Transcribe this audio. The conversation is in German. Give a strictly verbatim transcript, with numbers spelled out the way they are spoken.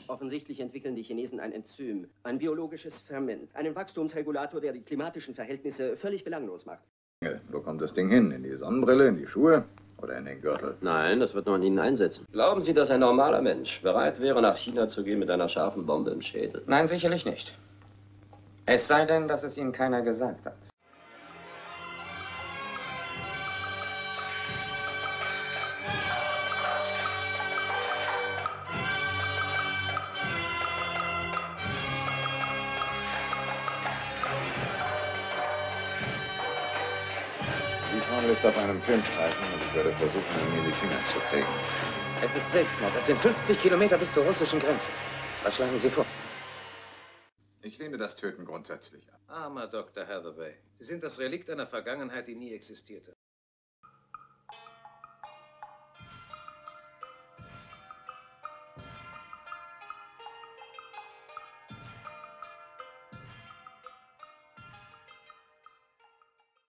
Offensichtlich entwickeln die Chinesen ein Enzym, ein biologisches Ferment, einen Wachstumsregulator, der die klimatischen Verhältnisse völlig belanglos macht. Wo kommt das Ding hin? In die Sonnenbrille, in die Schuhe oder in den Gürtel? Nein, das wird man Ihnen einsetzen. Glauben Sie, dass ein normaler Mensch bereit wäre, nach China zu gehen mit einer scharfen Bombe im Schädel? Nein, sicherlich nicht. Es sei denn, dass es Ihnen keiner gesagt hat. Die Formel ist auf einem Filmstreifen und ich werde versuchen, ihn mir die Finger zu kriegen. Es ist Selbstmord. Es sind fünfzig Kilometer bis zur russischen Grenze. Was schlagen Sie vor? Ich lehne das Töten grundsätzlich ab. Armer Doktor Hathaway. Sie sind das Relikt einer Vergangenheit, die nie existierte.